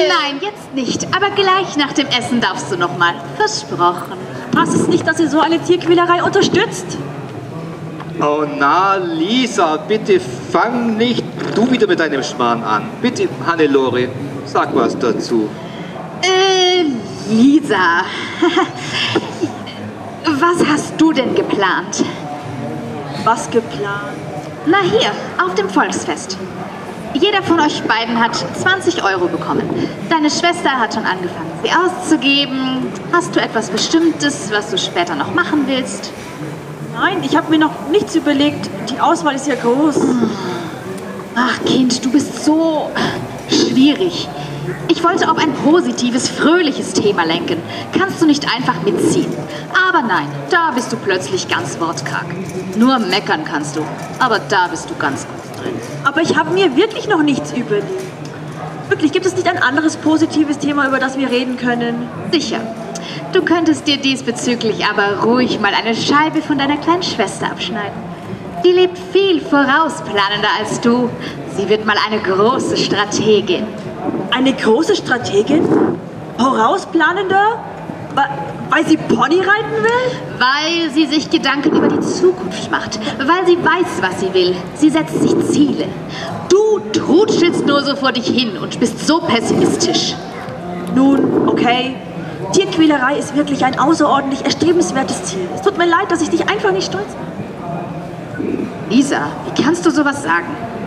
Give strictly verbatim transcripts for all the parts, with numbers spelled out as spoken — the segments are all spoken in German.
Nein, jetzt nicht. Aber gleich nach dem Essen darfst du noch mal. Versprochen. Passt es nicht, dass ihr so eine Tierquälerei unterstützt? Oh na, Lisa, bitte fang nicht du wieder mit deinem Schmarrn an. Bitte, Hannelore, sag was dazu. Äh, Lisa. Was hast du denn geplant? Was geplant? Na hier, auf dem Volksfest. Jeder von euch beiden hat zwanzig Euro bekommen. Deine Schwester hat schon angefangen, sie auszugeben. Hast du etwas Bestimmtes, was du später noch machen willst? Nein, ich habe mir noch nichts überlegt. Die Auswahl ist ja groß. Ach Kind, du bist so schwierig. Ich wollte auf ein positives, fröhliches Thema lenken. Kannst du nicht einfach mitziehen? Aber nein, da bist du plötzlich ganz wortkarg. Nur meckern kannst du, aber da bist du ganz gut drin. Aber ich habe mir wirklich noch nichts überlegt. Wirklich, gibt es nicht ein anderes positives Thema, über das wir reden können? Sicher. Du könntest dir diesbezüglich aber ruhig mal eine Scheibe von deiner kleinen Schwester abschneiden. Die lebt viel vorausplanender als du. Sie wird mal eine große Strategin. Eine große Strategin? Vorausplanender? Weil sie Pony reiten will? Weil sie sich Gedanken über die Zukunft macht. Weil sie weiß, was sie will. Sie setzt sich Ziele. Du trutschelst nur so vor dich hin und bist so pessimistisch. Nun, okay. Tierquälerei ist wirklich ein außerordentlich erstrebenswertes Ziel. Es tut mir leid, dass ich dich einfach nicht stolz mache. Lisa, wie kannst du sowas sagen?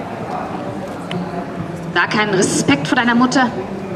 Da keinen Respekt vor deiner Mutter?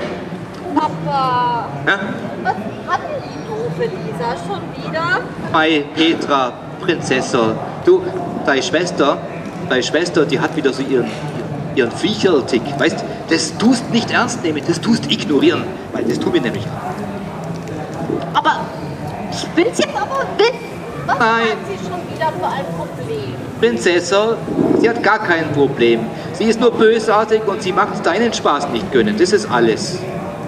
Papa, Ja? was hat denn die doofe Lisa schon wieder? Ei, Petra, Prinzessin, du, deine Schwester, deine Schwester, die hat wieder so ihren, ihren Viecherltick, weißt, das tust nicht ernst nehmen, das tust ignorieren, weil das tun wir nämlich auch. Aber ich will's jetzt aber wissen. Was Nein. hat sie schon wieder für ein Problem? Prinzessin, sie hat gar kein Problem. Sie ist nur bösartig und sie macht deinen Spaß nicht gönnen, das ist alles.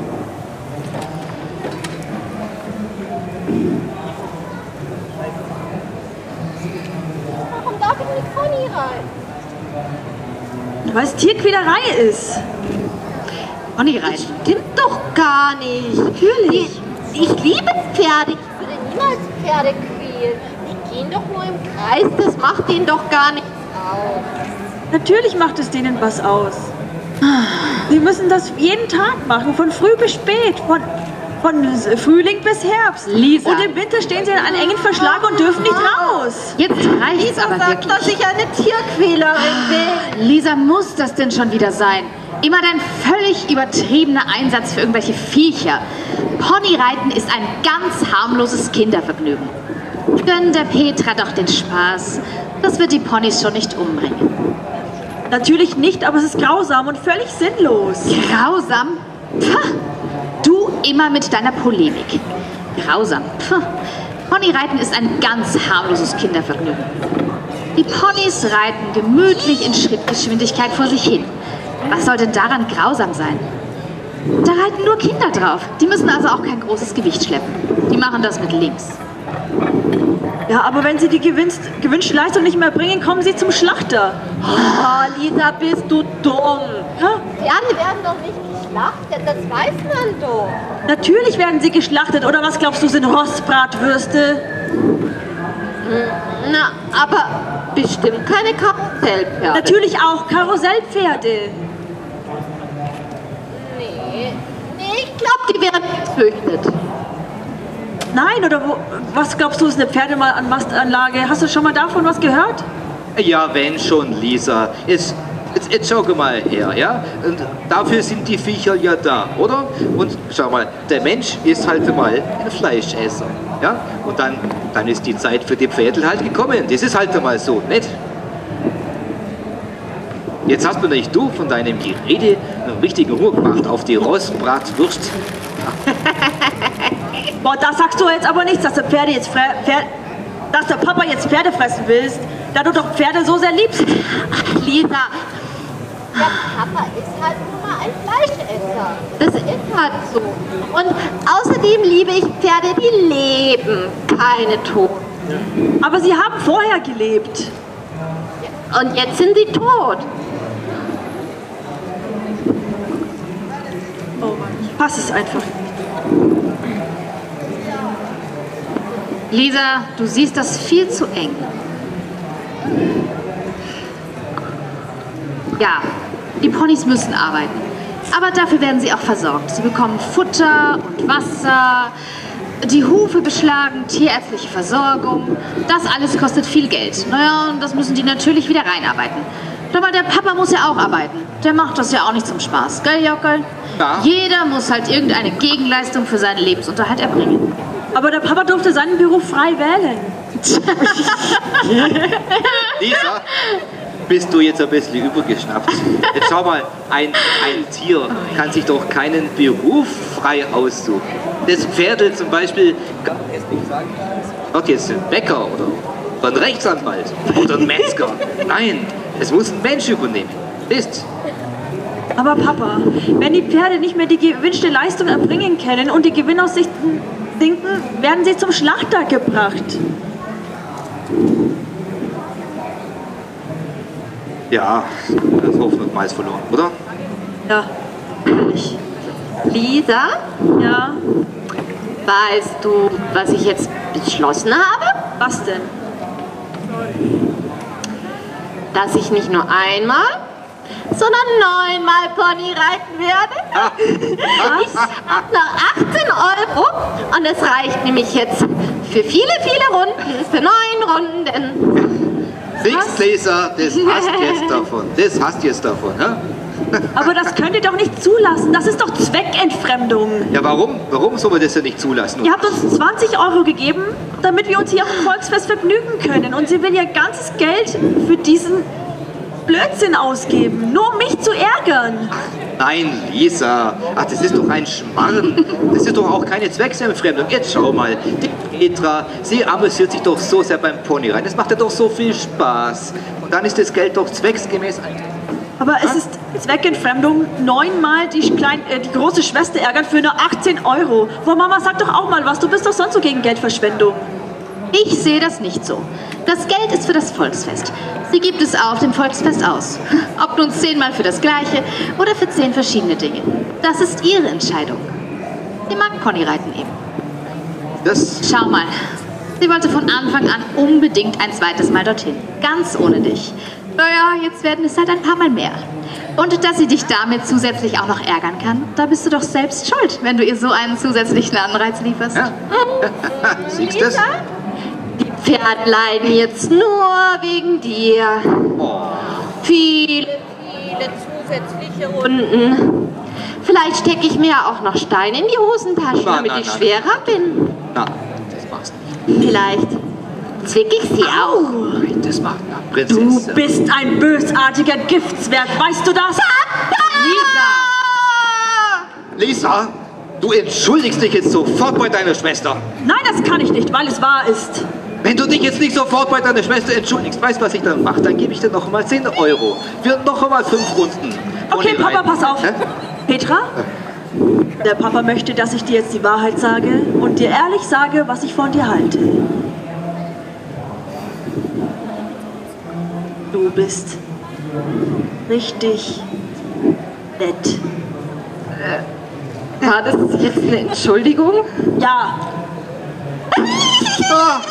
Warum darf ich mit Pony reiten? Weil es Tierquälerei ist. Ponyreiten. Stimmt doch gar nicht. Natürlich. Ich, ich liebe Pferde. Ich würde niemals Pferde quälen. Die gehen doch nur im Kreis. Das macht denen doch gar nichts aus. Natürlich macht es denen was aus. Sie müssen das jeden Tag machen, von früh bis spät, von, von Frühling bis Herbst. Lisa. Und im Winter stehen sie in einem engen Verschlag und dürfen nicht raus. Jetzt reicht's Lisa aber sagt, wirklich. dass ich eine Tierquälerin bin. Lisa, muss das denn schon wieder sein? Immer dein völlig übertriebener Einsatz für irgendwelche Viecher. Ponyreiten ist ein ganz harmloses Kindervergnügen. Gönn der Petra doch den Spaß. Das wird die Ponys schon nicht umbringen. Natürlich nicht, aber es ist grausam und völlig sinnlos. Grausam? Pah, du immer mit deiner Polemik. Grausam. Pah. Ponyreiten ist ein ganz harmloses Kindervergnügen. Die Ponys reiten gemütlich in Schrittgeschwindigkeit vor sich hin. Was soll denn daran grausam sein? Da reiten nur Kinder drauf. Die müssen also auch kein großes Gewicht schleppen. Die machen das mit links. Ja, aber wenn sie die gewünscht, gewünschte Leistung nicht mehr bringen, kommen sie zum Schlachter. Oh, Lisa, bist du dumm. Ja, Pferde werden doch nicht geschlachtet, das weiß man doch. natürlich werden sie geschlachtet. Oder was glaubst du, sind Rostbratwürste? Na, aber bestimmt keine Karussellpferde. Natürlich auch Karussellpferde. Nee, nee, ich glaube, die werden gezüchtet. Nein, oder wo, was glaubst du, ist eine Pferdemastanlage? Hast du schon mal davon was gehört? Ja, wenn schon, Lisa. Jetzt, jetzt, jetzt schau mal her, ja? Und dafür sind die Viecher ja da, oder? Und schau mal, der Mensch ist halt mal ein Fleischesser, ja? Und dann, dann ist die Zeit für die Pferdel halt gekommen. Das ist halt mal so, nicht? Jetzt hast du nicht du von deinem Gerede einen richtigen Ruhe gemacht auf die Rostbratwurst. Boah, da sagst du jetzt aber nichts, dass, der Pferde jetzt Pferde, dass der Papa jetzt Pferde fressen willst, da du doch Pferde so sehr liebst. Lisa, der Papa ist halt nur mal ein Fleischesser. Das ist halt so. Und außerdem liebe ich Pferde, die leben, keine Toten. Aber sie haben vorher gelebt. Und jetzt sind sie tot. Oh Mann. fass es einfach. Lisa, du siehst das viel zu eng. Ja, die Ponys müssen arbeiten. Aber dafür werden sie auch versorgt. Sie bekommen Futter und Wasser, die Hufe beschlagen, tierärztliche Versorgung. Das alles kostet viel Geld. Naja, und das müssen die natürlich wieder reinarbeiten. Aber der Papa muss ja auch arbeiten. Der macht das ja auch nicht zum Spaß. Gell, Jockel? Ja. Jeder muss halt irgendeine Gegenleistung für seinen Lebensunterhalt erbringen. Aber der Papa durfte seinen Beruf frei wählen. Lisa, bist du jetzt ein bisschen übergeschnappt? Jetzt schau mal, ein, ein Tier kann sich doch keinen Beruf frei aussuchen. Das Pferdl zum Beispiel kann es nicht sagen, wird jetzt ein Bäcker oder ein Rechtsanwalt oder ein Metzger. Nein, es muss ein Mensch übernehmen. Ist. Aber Papa, wenn die Pferde nicht mehr die gewünschte Leistung erbringen können und die Gewinnaussichten sinken, werden sie zum Schlachter gebracht. Ja, das Hoffen und Mais verloren, oder? Ja. Lisa, Ja. weißt du, was ich jetzt beschlossen habe? Was denn? Dass ich nicht nur einmal, sondern neunmal Pony reiten werde. Ich habe noch achtzehn Euro und es reicht nämlich jetzt für viele, viele Runden, für neun Runden. Nix, Lisa, das hast jetzt davon. Das hast jetzt davon, ne? Aber das könnt ihr doch nicht zulassen. Das ist doch Zweckentfremdung. Ja, warum? Warum soll man das denn nicht zulassen? Ihr habt uns zwanzig Euro gegeben, damit wir uns hier auf dem Volksfest vergnügen können. Und sie will ihr ganzes Geld für diesen Blödsinn ausgeben, nur um mich zu ärgern. Nein, Lisa. Ach, das ist doch ein Schmarrn. Das ist doch auch keine Zwecksentfremdung. Jetzt schau mal, die Petra, sie amüsiert sich doch so sehr beim Ponyreiten. Das macht ja doch so viel Spaß. Und dann ist das Geld doch zwecksgemäß. Aber es ist Zweckentfremdung, neunmal die, klein, äh, die große Schwester ärgern für nur achtzehn Euro. Wo Mama, sag doch auch mal was, du bist doch sonst so gegen Geldverschwendung. Ich sehe das nicht so. Das Geld ist für das Volksfest. Sie gibt es auf dem Volksfest aus. Ob nun zehnmal für das Gleiche oder für zehn verschiedene Dinge. Das ist ihre Entscheidung. Sie mag Ponyreiten eben. Das, Schau mal, sie wollte von Anfang an unbedingt ein zweites Mal dorthin. Ganz ohne dich. Naja, jetzt werden es halt ein paar Mal mehr. Und dass sie dich damit zusätzlich auch noch ärgern kann, da bist du doch selbst schuld, wenn du ihr so einen zusätzlichen Anreiz lieferst. ja. Siehst du das? Die Pferde leiden jetzt nur wegen dir. Oh. Viele, viele zusätzliche Runden. Vielleicht stecke ich mir auch noch Steine in die Hosentasche, Na, damit na, ich na. schwerer bin. Na, das machst du. Vielleicht zwick ich sie auch. Nein, das macht eine Du Prinzessin. bist ein bösartiger Giftswerk, weißt du das? Lisa! Lisa, du entschuldigst dich jetzt sofort bei deiner Schwester. Nein, das kann ich nicht, weil es wahr ist. Wenn du dich jetzt nicht sofort bei deiner Schwester entschuldigst, weißt du, was ich dann mache? Dann gebe ich dir noch einmal zehn Euro. Für noch einmal fünf Runden. Okay, Ponyreiten. Papa, pass auf. Hä? Petra, der Papa möchte, dass ich dir jetzt die Wahrheit sage und dir ehrlich sage, was ich von dir halte. Du bist richtig nett. War das jetzt eine Entschuldigung? Ja, Ah.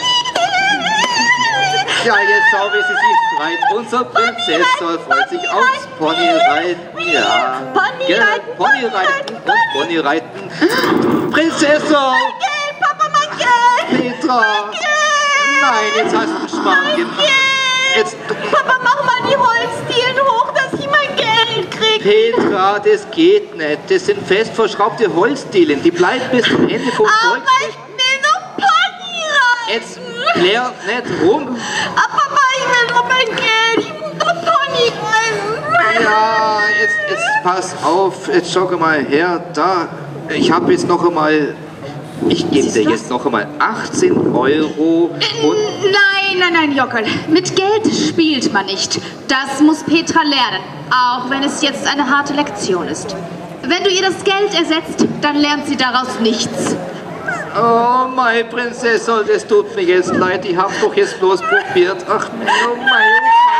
Ja, jetzt schau, wie sie sich freut. Unser Prinzessin freut sich aufs Ponyreiten. Ja. Ponyreiten, Gell? Ponyreiten und Ponyreiten. Prinzessin! Geld, Papa, mein Geld! Petra! Nein, jetzt hast du einen Schmarrn gemacht. Jetzt, Papa, mach mal die Holzdielen hoch, dass ich mein Geld krieg. Petra, das geht nicht. Das sind fest verschraubte Holzdielen. Die bleiben bis zum Ende vom Aber Volksfest. ich will noch Pony reiten. Jetzt klär nicht rum. Ah, Papa, ich will noch mein Geld. Ich muss noch Pony reiten. Ja, jetzt, jetzt pass auf. Jetzt schau mal her. Da. Ich habe jetzt noch einmal. Ich gebe dir jetzt noch einmal achtzehn Euro und. Nein, nein, nein, Jockel. Mit Geld spielt man nicht. Das muss Petra lernen, auch wenn es jetzt eine harte Lektion ist. Wenn du ihr das Geld ersetzt, dann lernt sie daraus nichts. Oh, meine Prinzessin, das tut mir jetzt leid. Ich hab's doch jetzt bloß probiert. Ach, mein, oh, mein, oh,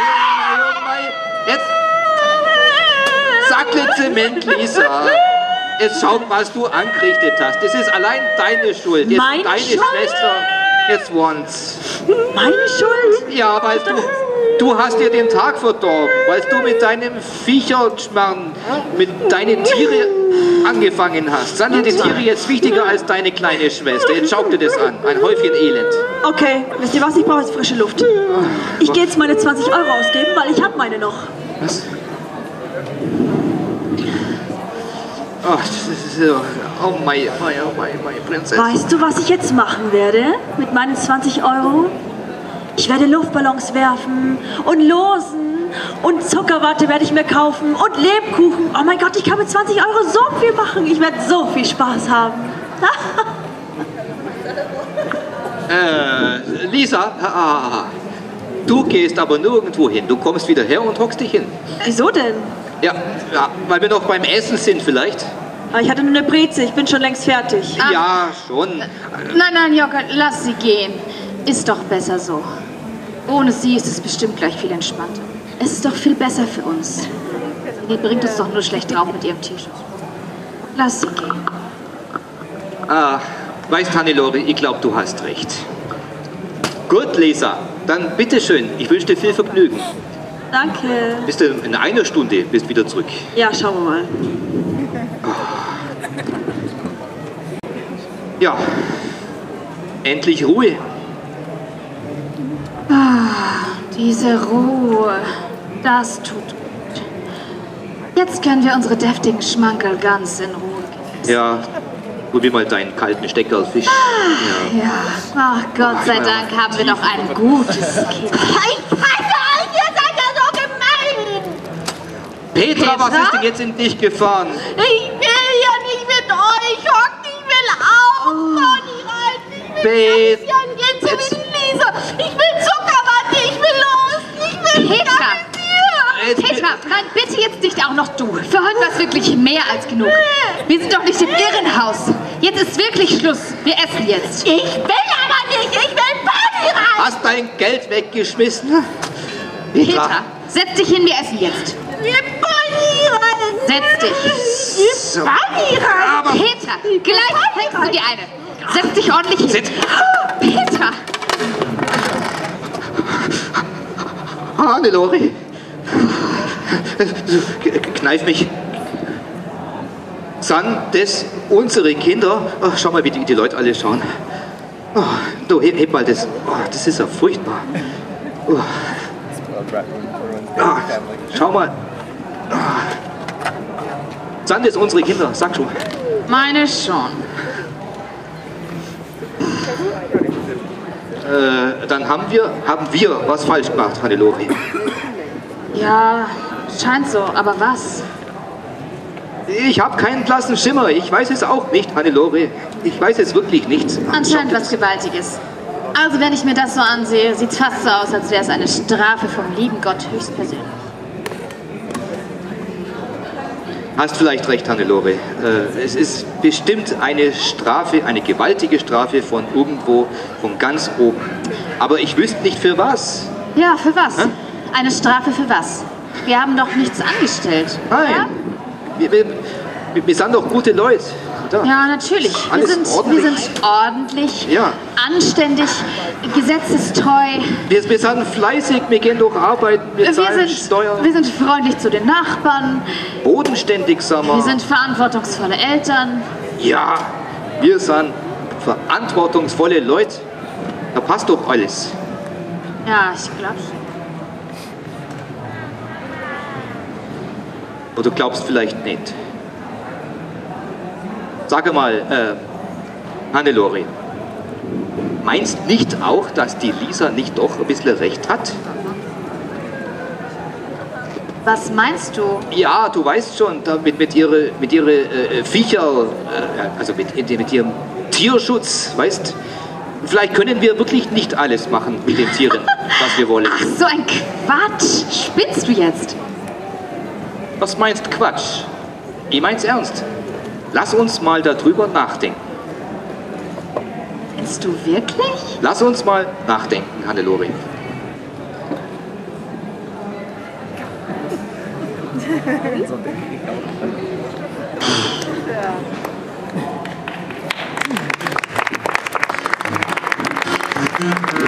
mein, oh, mein, oh, mein. Jetzt. Sackle Zement, Lisa. Jetzt schau, was du angerichtet hast. Das ist allein deine Schuld. Jetzt Meine deine Schuld? Schwester. Jetzt once. Meine Schuld? Ja, weil du, du hast dir den Tag verdorben, weil du mit deinem Viecherschmarrn, mit deinen Tiere angefangen hast. Sind dir die Tiere jetzt wichtiger als deine kleine Schwester? Jetzt schau dir das an. Ein Häufchen Elend. Okay, wisst ihr was? Ich brauche jetzt frische Luft. Ich gehe jetzt meine zwanzig Euro ausgeben, weil ich habe meine noch. Was? Oh, das ist so. Oh mein, mein, oh mein, meine Prinzessin. Weißt du, was ich jetzt machen werde mit meinen zwanzig Euro? Ich werde Luftballons werfen und losen und Zuckerwatte werde ich mir kaufen und Lebkuchen. Oh mein Gott, ich kann mit zwanzig Euro so viel machen. Ich werde so viel Spaß haben. äh, Lisa, ah, du gehst aber nirgendwo hin. Du kommst wieder her und hockst dich hin. Wieso denn? Ja, ja, weil wir noch beim Essen sind vielleicht. Aber ich hatte nur eine Breze, ich bin schon längst fertig. Ah. Ja, schon. Nein, nein, Jocke, lass sie gehen. Ist doch besser so. Ohne sie ist es bestimmt gleich viel entspannter. Es ist doch viel besser für uns. Die bringt uns doch nur schlecht drauf mit ihrem T-Shirt. Lass sie gehen. Ah, weißt Hannelore, ich glaube, du hast recht. Gut, Lisa, dann bitteschön. Ich wünsche dir viel Vergnügen. Danke. Bist du in einer Stunde bist wieder zurück? Ja, schauen wir mal. Ja, endlich Ruhe. Ah, diese Ruhe. Das tut gut. Jetzt können wir unsere deftigen Schmankerl ganz in Ruhe genießen. Ja, probier mal deinen kalten Steckerlfisch. Ja. Ja, ach Gott sei Dank haben wir noch ein gutes Kind. Ich hasse euch, ihr seid ja so gemein. Petra, was Petra? ist denn jetzt in dich gefahren? Ich will ja nicht mit euch hocken, ich will auch Pony reiten. Ich will Pet- Gänsechen gehen, so wie die Lisa. Ich will Zuckerwatte, ich will los, ich will Petra! mit dir. Jetzt- Petra, nein, bitte jetzt nicht auch noch du. Für heute war es wirklich mehr als genug. Wir sind doch nicht im Irrenhaus. Jetzt ist wirklich Schluss. Wir essen jetzt. Ich will aber nicht, ich will Pony reiten. Hast dein Geld weggeschmissen? Petra, setz dich hin, wir essen jetzt. Wir Pony reiten. Setz dich. So. Pony reiten. Aber Petra, gleich fängst du die eine. Setz dich ordentlich hin. Setz- Petra, Hannelore. Kneif mich. Sind das unsere Kinder? Oh, schau mal, wie die, die Leute alle schauen. Oh, du, heb, heb mal das. Oh, das ist ja furchtbar. Oh. Ah, schau mal. Ah. Sind das unsere Kinder? Sag schon. meine schon. Äh, dann haben wir, haben wir was falsch gemacht, Hannelore. Ja, scheint so, aber was? Ich habe keinen blassen Schimmer. Ich weiß es auch nicht, Hannelore. Ich weiß es wirklich nicht. Anscheinend was Gewaltiges. Also wenn ich mir das so ansehe, sieht es fast so aus, als wäre es eine Strafe vom lieben Gott höchstpersönlich. Hast vielleicht recht, Hannelore. Äh, es ist bestimmt eine Strafe, eine gewaltige Strafe von irgendwo, von ganz oben. Aber ich wüsste nicht für was. Ja, für was? Hä? Eine Strafe für was? Wir haben doch nichts angestellt. Nein. Ja? Wir, wir, wir sind doch gute Leute. Oder? Ja, natürlich. Wir Alles sind, ordentlich. wir sind ordentlich, Ja. anständig, gesetzestreu. Wir, wir sind fleißig, wir gehen durch Arbeiten, wir Wir zahlen sind, Steuern. wir sind freundlich zu den Nachbarn. Bodenständig, sagen wir. Wir sind verantwortungsvolle Eltern. Ja, wir sind verantwortungsvolle Leute. Da passt doch alles. Ja, ich glaube schon. Oder glaubst vielleicht nicht? Sag mal, äh, Hannelore, meinst nicht auch, dass die Lisa nicht doch ein bisschen recht hat? Was meinst du? Ja, du weißt schon, da mit, mit ihre, mit ihre äh, Viecher, äh, also mit, mit ihrem Tierschutz, weißt? Vielleicht können wir wirklich nicht alles machen mit den Tieren, was wir wollen. Ach, so ein Quatsch. Spinnst du jetzt? Was meinst Quatsch? Ich mein's ernst. Lass uns mal darüber nachdenken. Meinst du wirklich? Lass uns mal nachdenken, Hannelore. Applaus